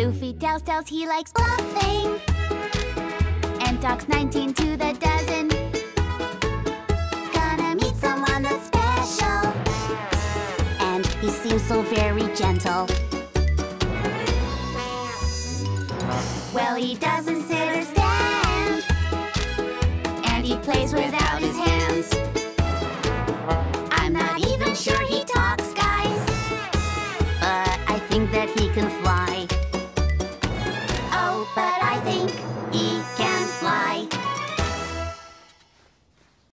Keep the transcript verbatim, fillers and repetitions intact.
Luffy tells tells he likes bluffing and talks nineteen to the dozen. Gonna meet someone that's special, and he seems so very gentle. Well, he doesn't sit or stand, and he plays without his hands. I'm not even sure he talks, guys, but I think that he can fly.